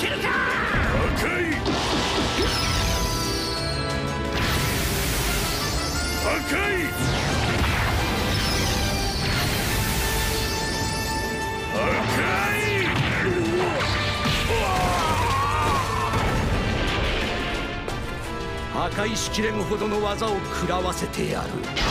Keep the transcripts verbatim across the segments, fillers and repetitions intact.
けるか。 赤い赤い赤い。 破壊しきれんほどの技を食らわせてやる。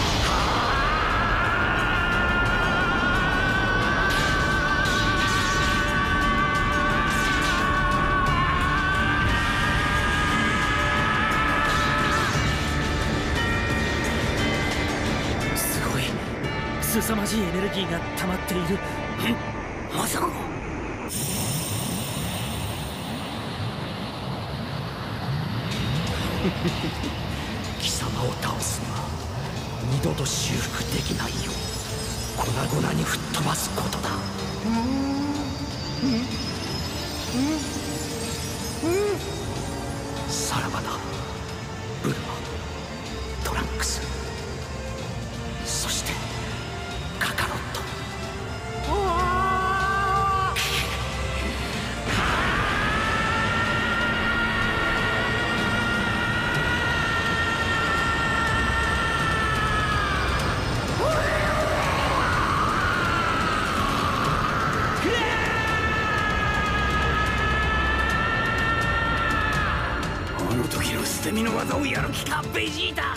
すごい凄まじいエネルギーが溜まっている。まさか貴様を倒すには二度と修復できないよ。粉々に吹っ飛ばすことだ。さらばだ、ブルマ、トランクス、そしてカカロット。 あの時の捨て身の技をやる気か、ベジータ。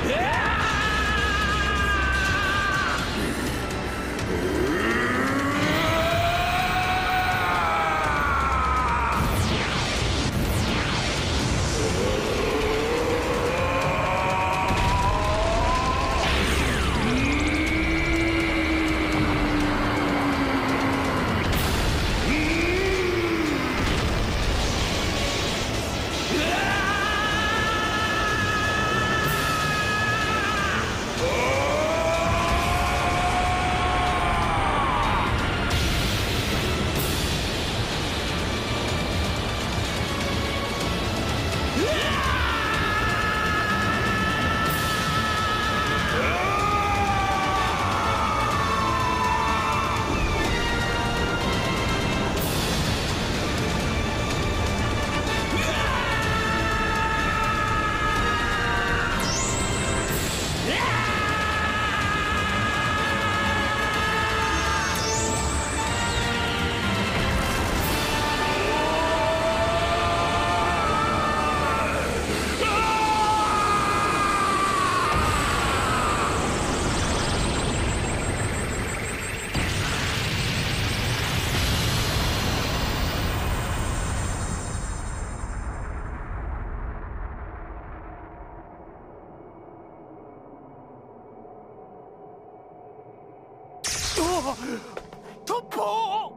トッポ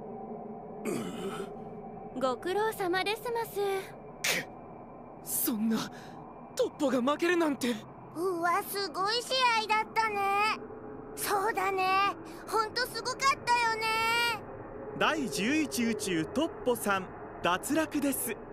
ー、ご苦労様ですます。 そんなトッポが負けるなんて。 うわ、すごい試合だったね。そうだね、ほんとすごかったよね。 だいじゅういち宇宙トッポさん脱落です。